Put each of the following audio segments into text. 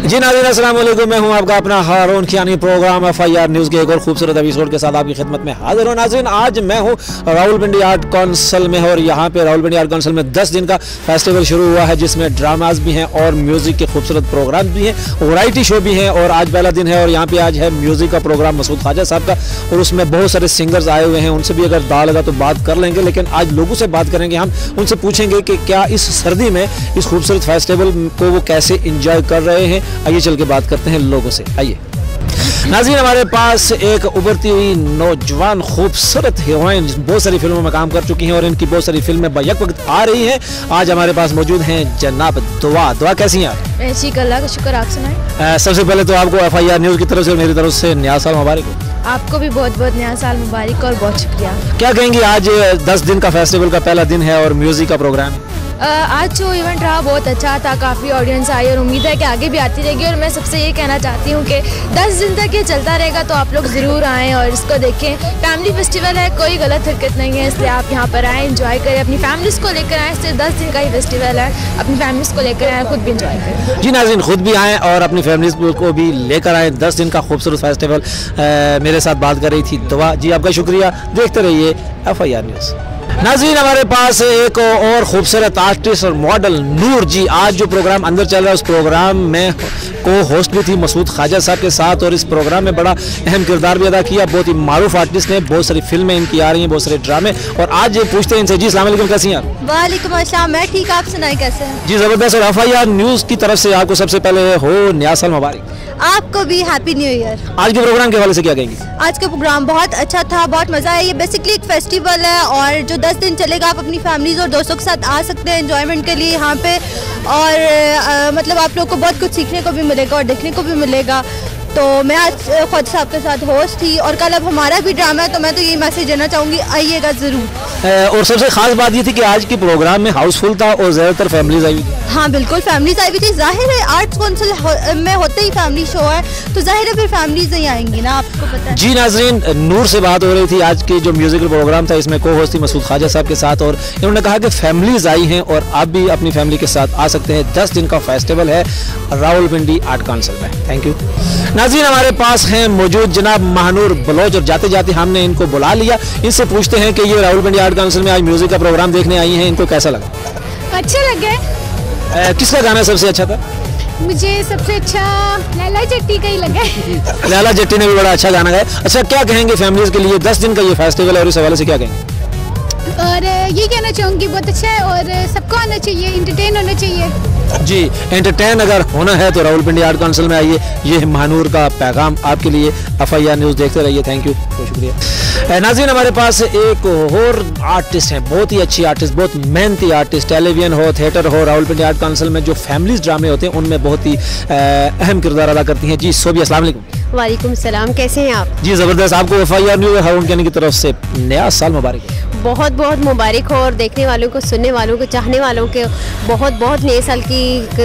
जी नाज़रीन, अस्सलाम-ओ-अलैकुम। मैं हूं आपका अपना हारून कियानी। प्रोग्राम F.I.R न्यूज़ के एक और खूबसूरत एपिसोड के साथ आपकी खिदमत में हाजिर हूं। नाज़रीन, आज मैं हूं रावलपिंडी आर्ट काउंसिल में और यहाँ पे रावलपिंडी आर्ट काउंसिल में 10 दिन का फेस्टिवल शुरू हुआ है, जिसमें ड्रामाज भी हैं और म्यूज़िक के खूबसूरत प्रोग्राम भी हैं, वैरायटी शो भी हैं। और आज पहला दिन है और यहाँ पे आज है म्यूज़िक का प्रोग्राम मसूद ख्वाजा साहब का, और उसमें बहुत सारे सिंगर्स आए हुए हैं। उनसे भी अगर दाल लगा तो बात कर लेंगे, लेकिन आज लोगों से बात करेंगे। हम उनसे पूछेंगे कि क्या इस सर्दी में इस खूबसूरत फेस्टिवल को वो कैसे इंजॉय कर रहे हैं। आइए चल के बात करते हैं लोगों से। आइए नाज़रीन, हमारे पास एक उभरती हुई नौजवान खूबसूरत हीरोइन बहुत सारी फिल्मों में काम कर चुकी हैं और इनकी बहुत सारी फिल्में बैक वक्त आ रही हैं। आज हमारे पास मौजूद हैं जनाब दुआ। कैसी हैं आप? अल्लाह का शुक्र, आप सुनाएं। सबसे पहले तो आपको F.I.R न्यूज़ की तरफ से और मेरी तरफ से नया साल मुबारक हो। आपको भी बहुत बहुत नया साल मुबारक और बहुत शुक्रिया। क्या कहेंगी, आज 10 दिन का फेस्टिवल का पहला दिन है और म्यूजिक का प्रोग्राम है। आज जो इवेंट रहा बहुत अच्छा था, काफ़ी ऑडियंस आई और उम्मीद है कि आगे भी आती रहेगी। और मैं सबसे ये कहना चाहती हूँ कि 10 दिन तक ये चलता रहेगा, तो आप लोग ज़रूर आएँ और इसको देखें। फैमिली फेस्टिवल है, कोई गलत हरकत नहीं है, इसलिए आप यहाँ पर आएँ, इंजॉय करें, अपनी फैमिलीज़ को लेकर आएँ। सिर्फ 10 दिन का ही फेस्टिवल है, अपनी फैमिलीज़ को लेकर आएँ, खुद भी इंजॉय करें। जी नाज़रीन, खुद भी आएँ और अपनी फैमिलीज़ को भी लेकर आएँ। 10 दिन का खूबसूरत फेस्टिवल। मेरे साथ बात कर रही थी दुआ जी, आपका शुक्रिया। देखते रहिए F.I.R न्यूज़। नाज़रीन, हमारे पास एक और खूबसूरत आर्टिस्ट और मॉडल नूर जी। आज जो प्रोग्राम अंदर चल रहा है उस प्रोग्राम में को होस्ट भी थी मसूद ख्वाजा साहब के साथ, और इस प्रोग्राम में बड़ा अहम किरदार भी अदा किया। बहुत ही मारूफ आर्टिस्ट ने, बहुत सारी फिल्में इनकी आ रही हैं, बहुत सारे ड्रामे। और आज पूछते हैं इनसे। जी अस्सलाम-ओ-अलैकुम, कैसी हैं आप? वालेकुम अस्सलाम, मैं ठीक, आप सुनाएं कैसे हैं? जी ज़बरदस्त। और F.I.R न्यूज़ की तरफ से आपको सबसे पहले हो नया साल मुबारक। आपको भी हैप्पी न्यू ईयर। आज के प्रोग्राम के हवाले से क्या कहेंगे? आज का प्रोग्राम बहुत अच्छा था, बहुत मज़ा आया। ये बेसिकली एक फेस्टिवल है और जो 10 दिन चलेगा, आप अपनी फैमिलीज और दोस्तों के साथ आ सकते हैं एंजॉयमेंट के लिए यहाँ पे। और मतलब आप लोग को बहुत कुछ सीखने को भी मिलेगा और देखने को भी मिलेगा। तो मैं आज खुद साहब के साथ होस्ट थी और कल अब हमारा भी ड्रामा है, तो मैं तो यही मैसेज देना चाहूँगी, आइएगा ज़रूर। और सबसे खास बात ये थी कि आज के प्रोग्राम में हाउसफुल था और ज़्यादातर फैमिलीज आई हुई थी। हाँ बिल्कुल, फैमिलीज आई हुई थी। जाहिर है आर्ट्स काउंसिल में होते ही फैमिली शो है, तो जाहिर है फिर फैमिलीज ही आएंगी ना, आपको पता है। जी नाज़रीन, नूर से बात हो रही थी। आज के जो म्यूजिकल प्रोग्राम था इसमें को होस्ट थी मसूद ख्वाजा साहब के साथ, और इन्होंने कहा कि फैमिलीज आई हैं और आप भी अपनी फैमिली के साथ आ सकते हैं। 10 दिन का फेस्टिवल है रावलपिंडी आर्ट काउंसिल में। थैंक यू नाज़रीन। हमारे पास हैं मौजूद जनाब महानूर बलोच, और जाते जाते हमने इनको बुला लिया। इनसे पूछते हैं कि ये रावलपिंडी आर्ट काउंसिल में आज म्यूजिक का प्रोग्राम देखने आई हैं, इनको कैसा लगा? अच्छा लगा। किसका गाना सबसे अच्छा था? मुझे सबसे अच्छा लैला जट्टी का ही लगा। लैला जट्टी ने भी बड़ा अच्छा गाना गाया। अच्छा, क्या कहेंगे फैमिलीज के लिए 10 दिन का ये फेस्टिवल है और इस हवाले से क्या कहेंगे? और ये कहना चाहूँगी बहुत अच्छा है और सबको आना चाहिए, इंटरटेन होना चाहिए। जी, एंटरटेन अगर होना है तो रावलपिंडी आर्ट काउंसिल में आइए। ये महानूर का पैगाम आपके लिए। F.I.R न्यूज़ देखते रहिए। थैंक यू, बहुत शुक्रिया। नाज़रीन, हमारे पास एक और आर्टिस्ट हैं, बहुत ही अच्छी आर्टिस्ट, बहुत मेहनती आर्टिस्ट। टेलीविजन हो, थिएटर हो, रावलपिंडी आर्ट काउंसिल में जो फैमिलीज ड्रामे होते हैं उनमें बहुत ही अहम किरदार अदा करती हैं। जी सोबी, अस्सलाम-ओ-अलैकुम। वालेकुम सलाम, कैसे हैं आप? जी ज़बरदस्त। आपको F.I.R न्यूज़ हारून कियानी की तरफ से नया साल मुबारक। बहुत बहुत मुबारक हो, और देखने वालों को, सुनने वालों को, चाहने वालों के बहुत बहुत नए साल की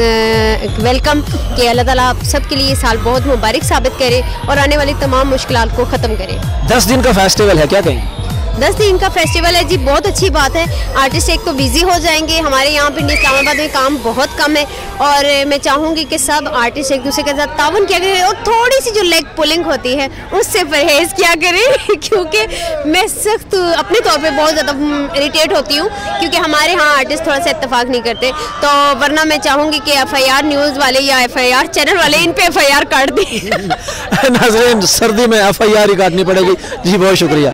वेलकम कि अल्लाह ताला आप सबके लिए ये साल बहुत मुबारक साबित करे और आने वाली तमाम मुश्किलात को ख़त्म करे। 10 दिन का फेस्टिवल है, क्या कहेंगे? 10 दिन का फेस्टिवल है जी, बहुत अच्छी बात है। आर्टिस्ट एक तो बिजी हो जाएंगे, हमारे यहाँ पे इस्लामाबाद में काम बहुत कम है, और मैं चाहूँगी कि सब आर्टिस्ट एक दूसरे के साथ तावन किया करें और थोड़ी सी जो लेग पुलिंग होती है उससे परहेज़ किया करें क्योंकि मैं सख्त अपने तौर पे बहुत ज़्यादा इरिटेट होती हूँ क्योंकि हमारे यहाँ आर्टिस्ट थोड़ा सा इत्तेफाक नहीं करते। तो वरना मैं चाहूँगी कि F.I.R न्यूज़ वाले या F.I.R चैनल वाले इन पे F.I.R काट दें। नाज़रीन, सर्दी में F.I.R ही काटनी पड़ेगी। जी बहुत शुक्रिया।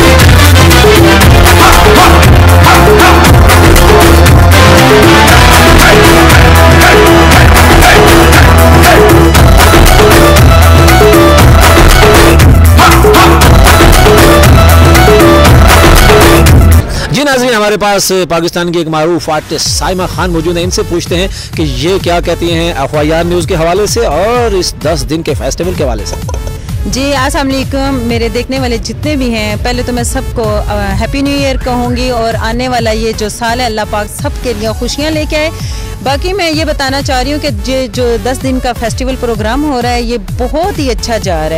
जी नाज़रीन, हमारे पास पाकिस्तान की एक मारूफ आर्टिस्ट साइमा खान मौजूद है। इनसे पूछते हैं कि ये क्या कहती हैं F.I.R न्यूज़ के हवाले से और इस 10 दिन के फेस्टिवल के हवाले से। जी अस्सलाम-ओ-अलैकुम, मेरे देखने वाले जितने भी हैं, पहले तो मैं सबको हैप्पी न्यू ईयर कहूँगी और आने वाला ये जो साल है अल्लाह पाक सबके लिए खुशियाँ लेके आए। बाकी मैं ये बताना चाह रही हूँ कि जो 10 दिन का फेस्टिवल प्रोग्राम हो रहा है ये बहुत ही अच्छा जा रहा है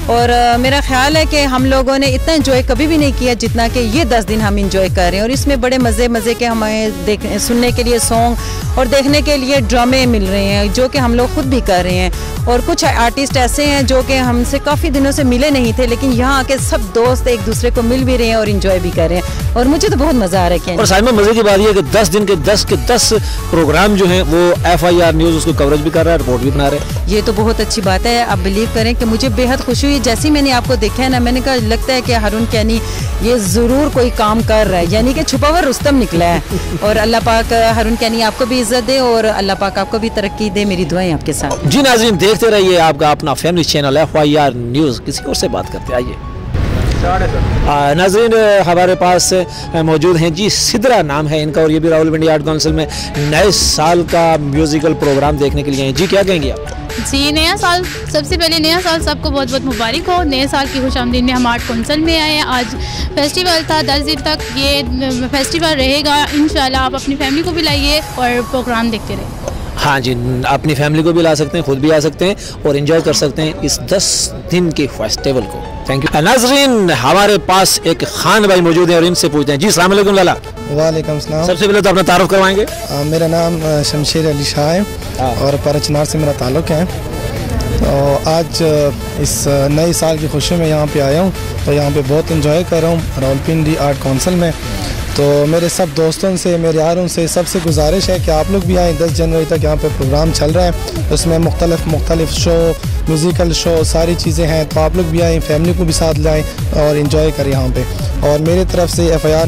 और मेरा ख्याल है कि हम लोगों ने इतना इंजॉय कभी भी नहीं किया जितना कि ये 10 दिन हम इंजॉय कर रहे हैं। और इसमें बड़े मज़े के हमें सुनने के लिए सॉन्ग और देखने के लिए ड्रामे मिल रहे हैं जो कि हम लोग खुद भी कर रहे हैं। और कुछ आर्टिस्ट ऐसे हैं जो कि हमसे काफ़ी दिनों से मिले नहीं थे, लेकिन यहाँ आके सब दोस्त एक दूसरे को मिल भी रहे हैं और इंजॉय भी कर रहे हैं। और मुझे तो बहुत मज़ा आ रहा है। और साइड में मज़े की बात यह है कि 10 दिन के 10 प्रोग्राम जो हैं वो FIR न्यूज़ उसको कवरेज भी कर रहा है, रिपोर्ट भी बना रहे हैं। ये तो बहुत अच्छी बात है। आप बिलीव करें कि मुझे बेहद खुशी हुई जैसे ही मैंने आपको देखा है ना, मैंने कहा लगता है कि हारून कियानी ये ज़रूर कोई काम कर रहा है, यानी कि छुपा हुआ रुस्तम निकला है। और अल्लाह पाक हारून कियानी आपको भी इज्जत दे और अल्लाह पाक आपको भी तरक्की दे। मेरी दुआएं आपके साथ। जी नाज़रीन, देखते रहिए आपका अपना फैमिली चैनल FIR न्यूज़। किसी और से बात करते आइए। नाज़रीन, हमारे पास मौजूद हैं जी, सिद्रा नाम है इनका और ये भी रावलपिंडी आर्ट काउंसिल में नए साल का म्यूजिकल प्रोग्राम देखने के लिए हैं। जी क्या कहेंगे आप? जी, नया साल, सबसे पहले नया साल सबको बहुत बहुत मुबारक हो। नए साल की खुशामदीद में हम आर्ट काउंसिल में आए हैं। आज फेस्टिवल था, 10 दिन तक ये फेस्टिवल रहेगा। इंशाल्लाह आप अपनी फैमिली को भी लाइए और प्रोग्राम देखते रहिए। हाँ जी, अपनी फैमिली को भी ला सकते हैं, खुद भी आ सकते हैं और एंजॉय कर सकते हैं इस 10 दिन के फेस्टिवल को। Thank you. नाज़रीन, हमारे पास एक खान भाई मौजूद हैं और इनसे पूछते हैं। जी अस्सलाम वालेकुम लाला। वालेकुम सलाम। सबसे पहले तो अपना तारुफ करवाएंगे। मेरा नाम शमशेर अली शाह है और परचनार से मेरा ताल्लुक़ है। तो आज इस नए साल की खुशी में यहाँ पे आया हूँ, तो यहाँ पे बहुत इंजॉय कर रहा हूँ रावलपिंडी आर्ट काउंसिल में। तो मेरे सब दोस्तों से, मेरे यारों से सबसे गुजारिश है कि आप लोग भी आएँ। 10 जनवरी तक यहाँ पे प्रोग्राम चल रहा है, उसमें मुख्तलिफ शो, म्यूज़िकल शो, सारी चीज़ें हैं। तो आप लोग भी आएँ, फैमिली को भी साथ लाएँ और इन्जॉय करें यहाँ पे। और मेरी तरफ से FIR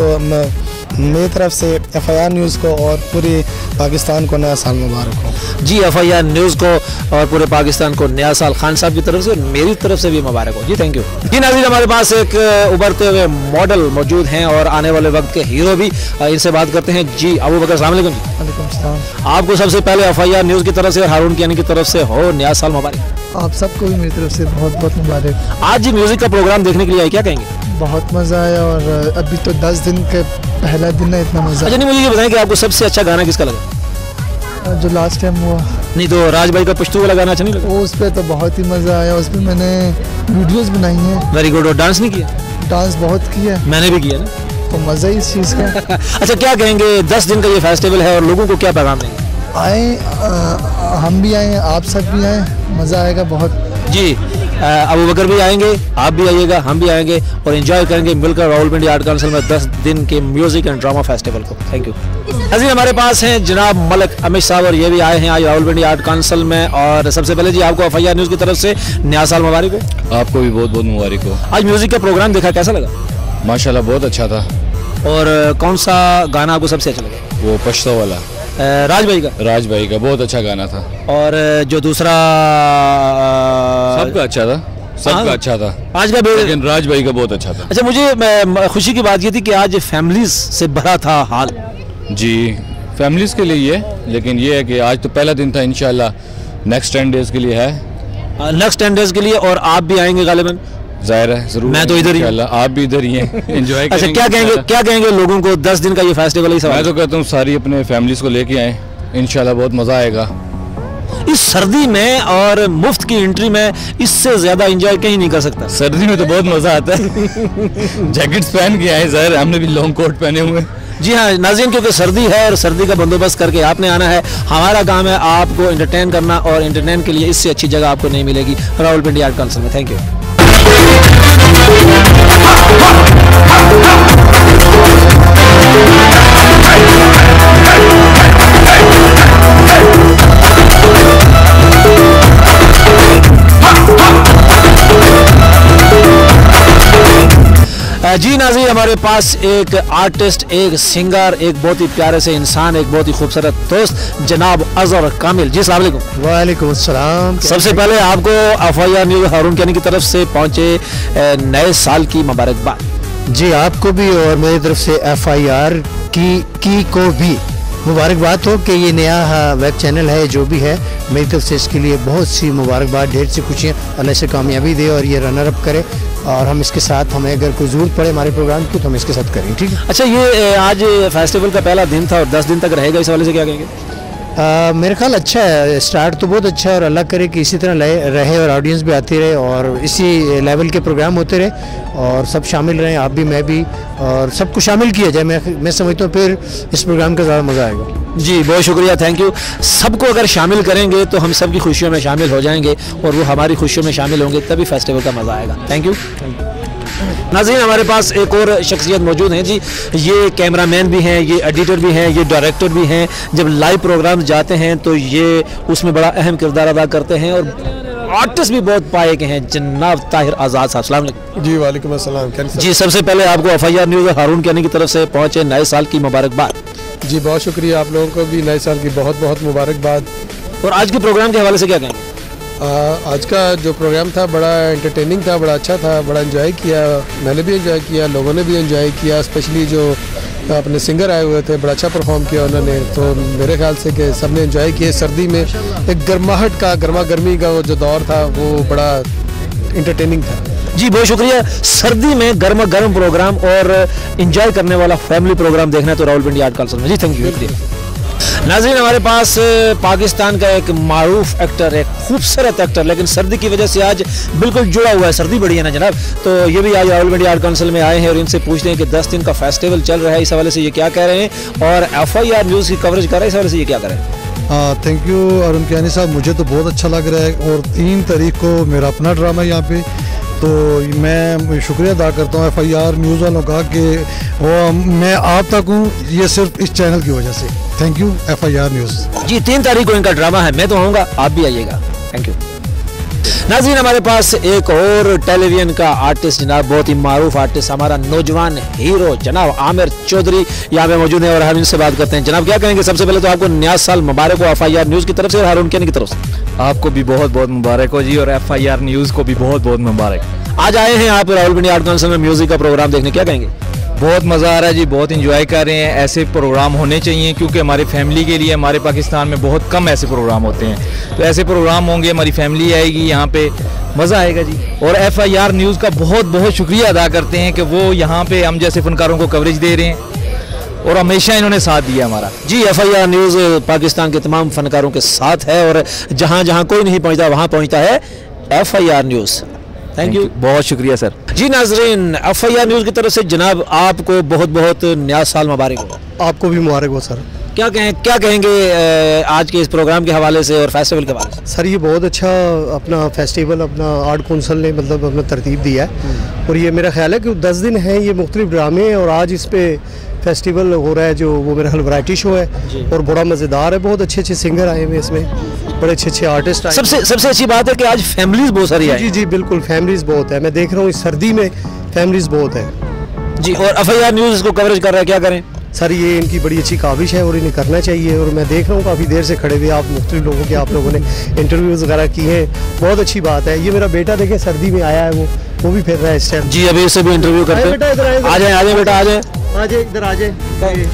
न्यूज़ को और पूरे पाकिस्तान को नया साल मुबारक हो। जी, FIR न्यूज़ को और पूरे पाकिस्तान को नया साल खान साहब की तरफ से और मेरी तरफ से भी मुबारक हो। जी थैंक यू। जी नाज़रीन, हमारे पास एक उभरते हुए मॉडल मौजूद हैं और आने वाले वक्त के हीरो भी। इनसे बात करते हैं। जी अबू बकर, अस्सलाम वालेकुम। वालेकुम सलाम। आपको सबसे पहले FIR न्यूज़ की तरफ से और हारून कियानी की तरफ से हो नया साल मुबारक। आप सबको भी मेरी तरफ से बहुत बहुत मुबारक। आज म्यूज़िक का प्रोग्राम देखने के लिए आए, क्या कहेंगे? बहुत मज़ा आया और अभी तो 10 दिन के पहला दिन है, इतना मज़ा। अच्छा, नहीं मुझे ये बताएं कि आपको सबसे अच्छा गाना किसका लगा? जो लास्ट टाइम हुआ। नहीं तो राज भाई का पुश्तू वाला गाना अच्छा नहीं लगा? वो उस पर तो बहुत ही मज़ा आया, उस पर मैंने वीडियोस बनाई हैं। Very good. और डांस नहीं किया? डांस बहुत किया। मैंने भी किया ना, तो मज़ा ही इस चीज़ का। अच्छा, क्या कहेंगे 10 दिन का ये फेस्टिवल है और लोगों को क्या पैगाम देंगे? आए, हम भी आए, आप सब भी आए, मज़ा आएगा बहुत। जी, अबू बकर भी आएंगे, आप भी आइएगा, हम भी आएंगे और एंजॉय करेंगे मिलकर रावलपिंडी आर्ट काउंसिल में 10 दिन के म्यूजिक एंड ड्रामा फेस्टिवल को। Thank you. अजी हमारे पास हैं जनाब मलिक अमित साहब और ये भी आए हैं आज रावलपिंडी आर्ट काउंसिल में। और सबसे पहले जी आपको FIR न्यूज़ की तरफ से नया साल मुबारक हो। आपको भी बहुत बहुत मुबारक हो। आज म्यूजिक का प्रोग्राम देखा, कैसा लगा? माशाल्लाह बहुत अच्छा था। और कौन सा गाना आपको सबसे अच्छा लगा? वो पश्तो वाला, राज भाई का बहुत अच्छा गाना था। और जो दूसरा सबका अच्छा था, सबका अच्छा था आज का, लेकिन राज भाई का बहुत अच्छा था। अच्छा, मुझे खुशी की बात ये थी कि आज फैमिलीज से भरा था हाल। जी, फैमिलीज के लिए ये, लेकिन ये है कि आज तो पहला दिन था, इंशाल्लाह नेक्स्ट 10 डेज के लिए है। नेक्स्ट 10 डेज के लिए। और आप भी आएंगे गालिबन? जाहिर है, जरूर। मैं तो इधर ही, आप भी इधर ही हैं, एंजॉय अच्छा, क्या कहेंगे लोगों को 10 दिन का ये फेस्टिवल है? मैं तो कहता हूँ सारी अपने फैमिलीज को लेके आए, इंशाल्लाह बहुत मजा आएगा। इस सर्दी में और मुफ्त की एंट्री में इससे ज्यादा एंजॉय कहीं नहीं कर सकता। सर्दी में तो बहुत मजा आता है। जैकेट्स पहन के आए, जाहिर हमने भी लॉन्ग कोट पहने हुए। जी हाँ नाज़रीन, क्योंकि सर्दी है और सर्दी का बंदोबस्त करके आपने आना है। हमारा काम है आपको एंटरटेन करना और एंटरटेन के लिए इससे अच्छी जगह आपको नहीं मिलेगी रावलपिंडी आर्ट काउंसिल में। Thank you. जी नाज़रीन, हमारे पास एक आर्टिस्ट, एक सिंगर, एक बहुत ही प्यारे से इंसान, एक बहुत ही खूबसूरत दोस्त जनाब अज़हर कामिल। जी अस्सलाम वालेकुम। वालेकुम अस्सलाम। सबसे पहले आपको FIR न्यूज़ हारून कियानी की तरफ से पहुंचे नए साल की मुबारकबाद। जी, आपको भी और मेरी तरफ से FIR की को भी मुबारकबाद हो कि ये नया वेब चैनल है, जो भी है मेरी तरफ से इसके लिए बहुत सी मुबारकबाद, ढेर सी खुशियाँ, अल्लाह से कामयाबी दे और ये रनर अप करे। और हम इसके साथ, हमें अगर कोई ज़रूरत पड़े हमारे प्रोग्राम की तो हम इसके साथ करें, ठीक है? अच्छा, ये आज फेस्टिवल का पहला दिन था और 10 दिन तक रहेगा, इस हवाले से क्या कहेंगे? मेरे ख्याल अच्छा है, स्टार्ट तो बहुत अच्छा है और अल्लाह करे कि इसी तरह रहे और ऑडियंस भी आती रहे और इसी लेवल के प्रोग्राम होते रहे और सब शामिल रहें, आप भी मैं भी, और सबको शामिल किया जाए। मैं समझता हूँ फिर इस प्रोग्राम का ज़्यादा मज़ा आएगा। जी बहुत शुक्रिया, थैंक यू। सबको अगर शामिल करेंगे तो हम सब की खुशियों में शामिल हो जाएंगे और वो हमारी खुशियों में शामिल होंगे, तभी फेस्टिवल का मज़ा आएगा। Thank you. नाज़रीन, हमारे पास एक और शख्सियत मौजूद हैं जी, ये कैमरामैन भी हैं, ये एडिटर भी हैं, ये डायरेक्टर भी हैं। जब लाइव प्रोग्राम जाते हैं तो ये उसमें बड़ा अहम किरदार अदा करते हैं और आर्टिस्ट भी बहुत पाए गए हैं। जनाब ताहिर आज़ाद साहब, अस्सलाम वालेकुम। जी वालेकुम अस्सलाम। जी सबसे पहले आपको F.I.R न्यूज़ और हारून कियानी की तरफ से पहुँचे नए साल की मुबारकबाद। जी बहुत शुक्रिया, आप लोगों को भी नए साल की बहुत बहुत मुबारकबाद। और आज के प्रोग्राम के हवाले से क्या कहेंगे? आज का जो प्रोग्राम था बड़ा एंटरटेनिंग था, बड़ा अच्छा था, बड़ा एंजॉय किया, मैंने भी एंजॉय किया, लोगों ने भी एंजॉय किया। स्पेशली जो अपने सिंगर आए हुए थे, बड़ा अच्छा परफॉर्म किया उन्होंने, तो मेरे ख्याल से कि सबने एंजॉय किए। सर्दी में एक गर्माहट का, गर्मा गर्मी का वो जो दौर था वो बड़ा इंटरटेनिंग था। जी बहुत शुक्रिया। सर्दी में गर्मा गर्म प्रोग्राम और एंजॉय करने वाला फैमिली प्रोग्राम देखना है तो रावलपिंडी आर्ट काउंसिल में। जी थैंक यू। नाज़रीन, हमारे पास पाकिस्तान का एक मारूफ एक्टर, एक खूबसूरत एक्टर, लेकिन सर्दी की वजह से आज बिल्कुल जुड़ा हुआ है। सर्दी बड़ी है ना जनाब, तो ये भी आज रावलपिंडी आर्ट काउंसिल में आए हैं और इनसे पूछते हैं कि 10 दिन का फेस्टिवल चल रहा है, इस हवाले से ये क्या कह रहे हैं और F.I.R न्यूज़ की कवरेज कर रहे हैं, इस हवाले से ये क्या करें। थैंक यू हरून कियानी साहब, मुझे तो बहुत अच्छा लग रहा है और 3 तारीख को मेरा अपना ड्रामा है यहाँ पे, तो मैं शुक्रिया अदा करता हूँ F.I.R न्यूज़ वालों का कि वो मैं आप तक हूँ, ये सिर्फ इस चैनल की वजह से। Thank you F.I.R news. जी 3 तारीख को इनका ड्रामा है, मैं तो आऊँगा, आप भी आइएगा। Thank you. नाज़रीन, हमारे पास एक और टेलीविजन का आर्टिस्ट जनाब, बहुत ही मारूफ आर्टिस्ट, हमारा नौजवान हीरो जनाब आमिर चौधरी यहाँ पे मौजूद है और हम इनसे बात करते हैं। जनाब क्या कहेंगे? सबसे पहले तो आपको नया साल मुबारक हो F.I.R न्यूज़ की तरफ से और हारून कियानी की तरफ से। आपको भी बहुत बहुत मुबारक हो जी, और F.I.R न्यूज़ को भी बहुत बहुत मुबारक। आज आए हैं आप रावलपिंडी आर्ट काउंसिल में म्यूजिक का प्रोग्राम देखने, क्या कहेंगे? बहुत मज़ा आ रहा है जी, बहुत इंजॉय कर रहे हैं। ऐसे प्रोग्राम होने चाहिए क्योंकि हमारी फैमिली के लिए, हमारे पाकिस्तान में बहुत कम ऐसे प्रोग्राम होते हैं, तो ऐसे प्रोग्राम होंगे, हमारी फैमिली आएगी यहाँ पे, मज़ा आएगा जी। और F.I.R न्यूज़ का बहुत बहुत शुक्रिया अदा करते हैं कि वो यहाँ पे हम जैसे फनकारों को कवरेज दे रहे हैं और हमेशा इन्होंने साथ दिया हमारा। जी F.I.R न्यूज़ पाकिस्तान के तमाम फनकारों के साथ है और जहाँ जहाँ कोई नहीं पहुँचता वहाँ पहुँचता है F.I.R न्यूज़। थैंक यू, बहुत शुक्रिया सर। जी नाज़रीन, F.I.R न्यूज़ की तरफ से जनाब आपको बहुत बहुत नया साल मुबारक हो। आपको भी मुबारक हो सर। क्या कहेंगे आज के इस प्रोग्राम के हवाले से और फेस्टिवल के हवाले से? सर ये बहुत अच्छा अपना फेस्टिवल अपना आर्ट काउंसिल ने मतलब अपना तरतीब दिया है और ये मेरा ख्याल है कि 10 दिन हैं, ये मुख्तलिफ ड्रामे हैं और आज इस पे फेस्टिवल हो रहा है जो वो मेरा ख्याल वैरायटी शो है और बड़ा मज़ेदार है। बहुत अच्छे अच्छे सिंगर आए हुए इसमें, बड़े अच्छे अच्छे आर्टिस्ट आए। सबसे अच्छी बात है कि आज फैमिलीज बहुत सारी आई। जी जी बिल्कुल, फैमिलीज बहुत है, मैं देख रहा हूँ इस सर्दी में फैमिलीज बहुत है जी। और F.I.R न्यूज़ इसको कवरेज कर रहा है, क्या करें सर? ये इनकी बड़ी अच्छी काविश है और इन्हें करना चाहिए और मैं देख रहा हूँ काफ़ी देर से खड़े हुए आप मुख्तलिफ लोगों के, आप लोगों ने इंटरव्यूज़ वगैरह किए हैं, बहुत अच्छी बात है। ये मेरा बेटा देखे सर्दी में आया है, वो भी फिर रहा है इस टाइम। जी अभी इससे भी इंटरव्यू करते हैं। आ जाए बेटा, आ जाए इधर आ जाए।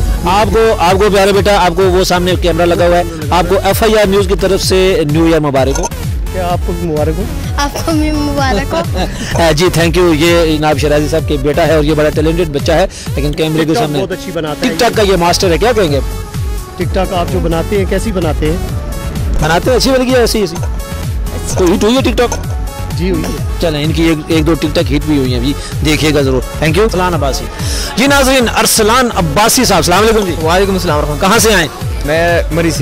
आपको प्यारे बेटा, आपको वो सामने कैमरा लगा हुआ है, आपको F.I.R न्यूज़ की तरफ से न्यू ईयर मुबारक हो। क्या आपको भी मुबारक हो? आपको भी मुबारक हो। जी थैंक यू। ये इनाब शराजी साहब के बेटा है और ये बड़ा टैलेंटेड बच्चा है, लेकिन कैमरे के सामने बहुत अच्छी बनाता है। टिकटॉक का ये मास्टर है, क्या कहेंगे? टिकटॉक आप जो बनाते हैं कैसी बनाते हैं? बनाते हैं अच्छी बन गई, ऐसी तो हिट हुई है टिकटॉक। जी हुई है। चलें, इनकी एक दो टिकटॉक हिट भी हुई है, अभी देखिएगा जरूर। Thank you. अरसलान अब्बासी जी। नाज़रीन, अरसलान अब्बासी साहब, अस्सलाम वालेकुम जी। वालेकुम अस्सलाम। कहाँ से आए? मैं मरी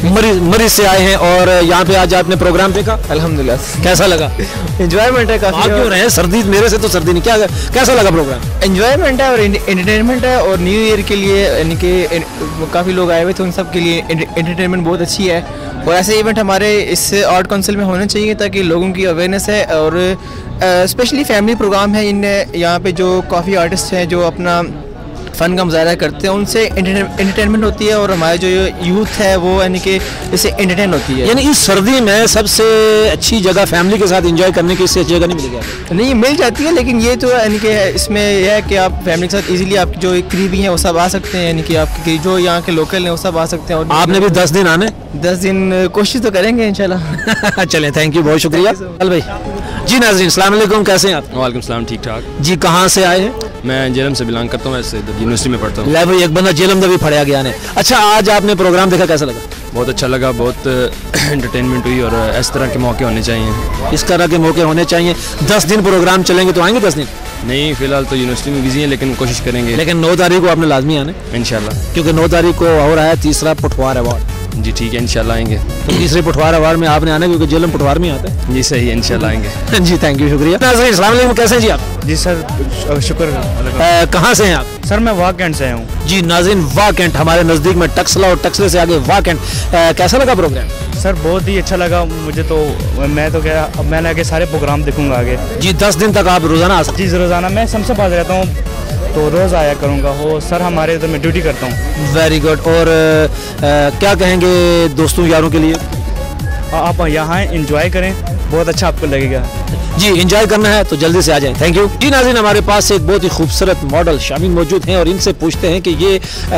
से आए हैं और यहाँ पे आज आपने प्रोग्राम देखा? अल्हम्दुलिल्लाह। कैसा लगा? एंजॉयमेंट है काफी। क्यों रहे सर्दी, मेरे से तो सर्दी नहीं, क्या कैसा लगा प्रोग्राम? एंजॉयमेंट है और एंटरटेनमेंट है और न्यू ईयर के लिए यानी कि काफ़ी लोग आए हुए थे, उन सब के लिए एंटरटेनमेंट बहुत अच्छी है और ऐसे इवेंट हमारे इस आर्ट काउंसिल में होने चाहिए ताकि लोगों की अवेयरनेस है और स्पेशली फैमिली प्रोग्राम है। इन यहाँ पे जो काफ़ी आर्टिस्ट हैं जो अपना फ़न का मुजाहरा करते हैं, उनसे एंटरटेनमेंट होती है और हमारे जो यूथ है वो यानी कि इससे एंटरटेन होती है। यानी इस सर्दी में सबसे अच्छी जगह फैमिली के साथ एंजॉय करने की इससे अच्छी जगह नहीं मिलेगी? नहीं, मिल जाती है, लेकिन ये तो यानी कि इसमें यह है कि आप फैमिली के साथ इजीली आपकी जो करीबी हैं वो सब आ सकते हैं, यानी कि आपके जो यहाँ के लोकल हैं वो सब आ सकते हैं। और आपने भी 10 दिन आने? 10 दिन कोशिश तो करेंगे इंशाल्लाह। चलें, थैंक यू, बहुत शुक्रिया। चल भाई जी नाज़रीन, अस्सलाम-ओ-अलैकुम, कैसे हैं आप? वालेकुम सलाम, ठीक ठाक। जी कहाँ से आए हैं? मैं जेलम से बिलोंग करता हूँ, वैसे यूनिवर्सिटी में पढ़ता हूँ। ले भाई, एक बंदा जेलम भी पढ़ा गया ने। अच्छा, आज आपने प्रोग्राम देखा, कैसा लगा? बहुत अच्छा लगा, बहुत एंटरटेनमेंट हुई और इस तरह के मौके होने चाहिए। इस तरह के मौके होने चाहिए। 10 दिन प्रोग्राम चलेंगे तो आएंगे 10 दिन? नहीं, फिलहाल तो यूनिवर्सिटी में बिजी हैं, लेकिन कोशिश करेंगे। लेकिन 9 तारीख को आपने लाजमी आना इंशाल्लाह, क्योंकि 9 तारीख को हो रहा है तीसरा पटवार अवार्ड। जी ठीक है, इंशाल्लाह आएंगे। तो तीसरे पटवार अवार्ड में आपने आना, क्योंकि जेलम पटवार में आता है। जी सही है, इंशाल्लाह आएंगे। जी थैंक यू, शुक्रिया। अस्सलाम वालेकुम, कैसे हैं जी आप? जी सर, शुक्र। कहाँ से हैं आप? सर मैं वाकैंट से हूँ। जी नाज़रीन, वाकैंट हमारे नज़दीक में टक्सला और टक्सले से आगे वाकैंट। कैसा लगा प्रोग्राम? सर बहुत ही अच्छा लगा मुझे तो। मैं तो क्या, अब मैंने आगे सारे प्रोग्राम देखूंगा आगे। जी 10 दिन तक आप रोज़ाना आ सकते? जी रोज़ाना, मैं शमसे पास रहता हूँ तो रोज़ आया करूँगा। हो सर, हमारे इधर मैं ड्यूटी करता हूँ। Very good. और क्या कहेंगे दोस्तों यारों के लिए? आप यहाँ इंजॉय करें, बहुत अच्छा आपको लगेगा। जी एंजॉय करना है तो जल्दी से आ जाएं। Thank you. जी नाज़रीन, हमारे पास एक बहुत ही खूबसूरत मॉडल शामिल मौजूद हैं और इनसे पूछते हैं कि ये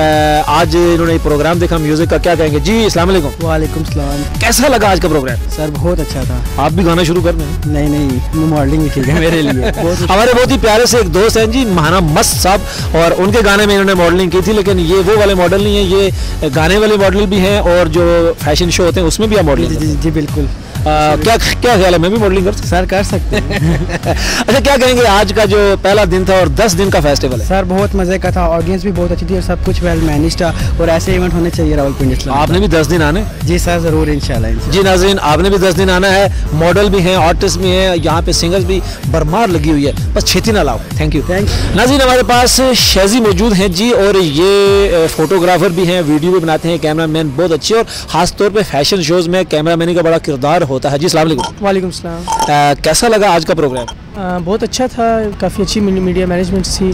आज इन्होंने प्रोग्राम देखा म्यूजिक का, क्या कहेंगे? जी अस्सलाम वालेकुम। वालेकुम सलाम। कैसा लगा आज का प्रोग्राम? सर बहुत अच्छा था। आप भी गाना शुरू कर दें? नहीं, मॉडलिंग भी ठीक है मेरे लिए। हमारे बहुत ही प्यारे से एक दोस्त हैं जी, महाना मस्त साहब, और उनके गाने में इन्होंने मॉडलिंग की थी। लेकिन ये वो वाले मॉडल नहीं है, ये गाने वाले मॉडल भी हैं और जो फैशन शो होते हैं उसमें भी आप मॉडलिंग। जी बिल्कुल। क्या ख्याल है, मैं भी मॉडलिंग कर सकता? सर कर सकते हैं। अच्छा, क्या कहेंगे आज का जो पहला दिन था और 10 दिन का फेस्टिवल है? सर बहुत मजे का था, ऑडियंस भी बहुत अच्छी थी और सब कुछ वेल मैनेज था और ऐसे इवेंट होने चाहिए रावलपिंडी इस्लाम। आपने भी 10 दिन आने? जी सर जरूर, इंशाल्लाह। जी नाज़रीन, आपने भी 10 दिन आना है। मॉडल भी हैं, आर्टिस्ट भी हैं, यहाँ पे सिंगर्स भी भरमार लगी हुई है, बस छेती ना लाओ। Thank you. नाज़रीन, हमारे पास शहजी मौजूद हैं जी, और ये फोटोग्राफर भी हैं, वीडियो भी बनाते हैं, कैमरा मैन बहुत अच्छे, और खास तौर पे फैशन शोज में कैमरा मैन का बड़ा किरदार होता है। जी अस्सलाम वालेकुम। वालेकुम सलाम। कैसा लगा आज का प्रोग्राम? बहुत अच्छा था, काफ़ी अच्छी मीडिया मैनेजमेंट थी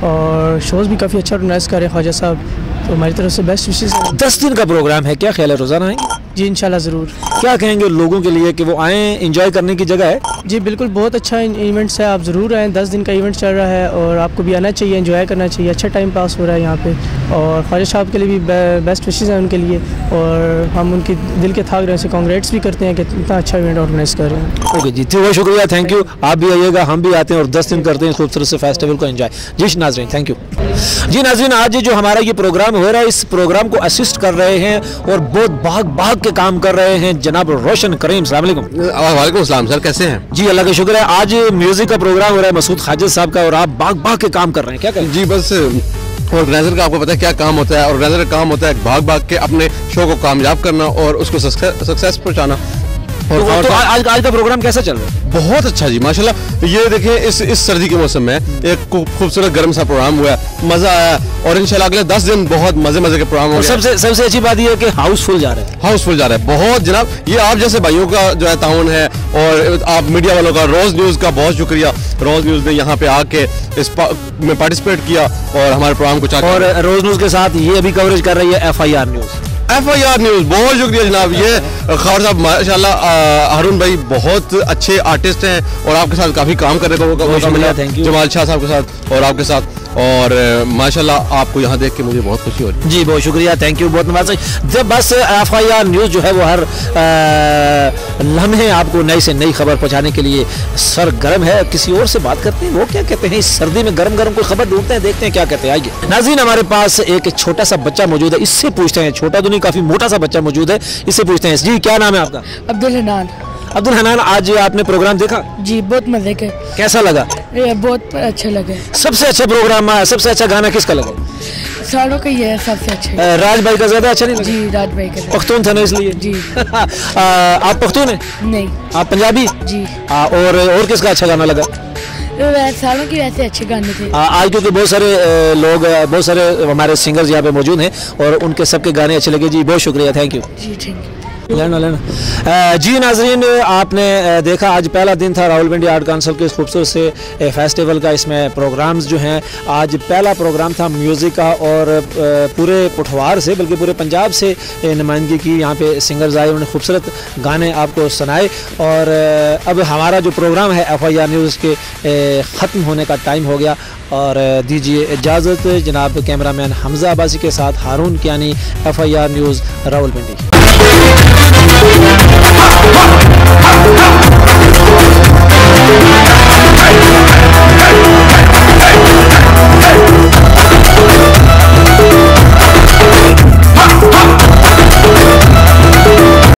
और शोज़ भी काफ़ी अच्छा ऑर्गेनाइज कर रहे हैं ख्वाजा साहब, तो हमारी तरफ से बेस्ट विशेस। 10 दिन का प्रोग्राम है, क्या ख्याल है रोज़ाना आएंगे? जी इंशाल्लाह ज़रूर। क्या कहेंगे लोगों के लिए कि वो आएँ, एंजॉय करने की जगह है? जी बिल्कुल, बहुत अच्छा इवेंट्स है, आप ज़रूर आएँ। 10 दिन का इवेंट चल रहा है और आपको भी आना चाहिए, एंजॉय करना चाहिए, अच्छा टाइम पास हो रहा है यहाँ पे, और ख्वाजा साहब के लिए भी बेस्ट विशेस हैं उनके लिए, और हम उनकी दिल के थाक रहे से कांग्रेट्स भी करते हैं कि इतना अच्छा इवेंट ऑर्गेनाइज कर रहे हैं। ओके जी, बहुत शुक्रिया, थैंक यू। आप भी आइएगा, हम भी आते हैं और 10 दिन करते हैं खूबसूरत से फेस्टिवल को एंजॉय। जी नाज़रीन, थैंक यू। जी नाज़रीन, आज जो हमारा ये प्रोग्राम हो रहा है, इस प्रोग्राम को असिस्ट कर रहे हैं और बहुत भाग के काम कर रहे हैं जनाब रोशन करीम। अस्सलाम वालेकुम। वालेकुम सलाम सर, कैसे हैं? जी अल्लाह का शुक्र है। आज म्यूजिक का प्रोग्राम हो रहा है मसूद खाजिद साहब का, और आप भाग के काम कर रहे हैं, क्या करें? जी बस ऑर्गेनाइजर का आपको पता है क्या काम होता है? ऑर्गेनाइजर का काम होता है भाग के अपने शो को कामयाब करना और उसको सक्सेस पहुंचाना। और तो आज का प्रोग्राम कैसा चल रहा है? बहुत अच्छा जी, माशाल्लाह। ये देखिए, इस सर्दी के मौसम में एक खूबसूरत गर्म सा प्रोग्राम हुआ, मजा आया, और इंशाल्लाह अगले 10 दिन बहुत मजे के प्रोग्राम हो। सबसे अच्छी बात ये है कि हाउसफुल जा रहा है। हाउसफुल जा रहा है बहुत जनाब। ये आप जैसे भाइयों का जो है ताउन है, और आप मीडिया वालों का, रोज न्यूज का बहुत शुक्रिया। रोज न्यूज ने यहाँ पे आके इस में पार्टिसिपेट किया और हमारे प्रोग्राम को और रोज न्यूज के साथ ये भी कवरेज कर रही है FIR न्यूज। FIR न्यूज, बहुत शुक्रिया जनाब। ये खबर साहब माशाल्लाह, हारून भाई बहुत अच्छे आर्टिस्ट हैं और आपके साथ काफी काम करने को मौका मिला, जमाल शाह साहब के साथ और आपके साथ, और माशाल्लाह आपको यहाँ देख के मुझे बहुत खुशी हो रही है। जी बहुत शुक्रिया, थैंक यू, बहुत नवाज। जब बस FIR न्यूज़ जो है वो हर लम्हे आपको नई से नई खबर पहुँचाने के लिए सरगर्म है। किसी और से बात करते हैं, वो क्या कहते हैं, इस सर्दी में गरम कोई खबर ढूंढते हैं, देखते हैं क्या कहते हैं। आइए नाज़रीन, हमारे पास एक छोटा सा बच्चा मौजूद है, इससे पूछते हैं, छोटा तो नहीं काफ़ी मोटा सा बच्चा मौजूद है, इससे पूछते हैं। जी क्या नाम है आपका? अब्दुल हनान। अब्दुल हनान, आज आपने प्रोग्राम देखा? जी बहुत मजे के। कैसा लगा? बहुत अच्छा लगा। सबसे अच्छा प्रोग्राम, सबसे अच्छा गाना किसका लगा? सारों का ही है सबसे अच्छा। राज भाई का ज्यादा अच्छा नहीं लगा? जी राज भाई का। पख्तून था ना इसलिए? जी। आप पख्तून हैं? नहीं। आप पंजाबी? जी। और किसका अच्छा गाना लगा? सारों की वैसे अच्छे गाने थे। आज क्योंकि बहुत सारे लोग, बहुत सारे हमारे सिंगर्स यहाँ पे मौजूद हैं और उनके सबके गाने अच्छे लगे। जी बहुत शुक्रिया, थैंक यू। जी थैंक यू। लेना। जी नाजरीन, आपने देखा आज पहला दिन था रावलपिंडी आर्ट काउंसिल के खूबसूरत से फेस्टिवल का। इसमें प्रोग्राम्स जो हैं, आज पहला प्रोग्राम था म्यूज़िक का और पूरे पुठवार से बल्कि पूरे पंजाब से नुमाइंदगी की। यहाँ पे सिंगर्स आए, उन्होंने खूबसूरत गाने आपको सुनाए। और अब हमारा जो प्रोग्राम है FIR न्यूज़ के ख़त्म होने का टाइम हो गया और दीजिए इजाज़त। जनाब कैमरामैन हमजा अब्बासी के साथ हारून कियानी, FIR न्यूज़ रावलपिंडी।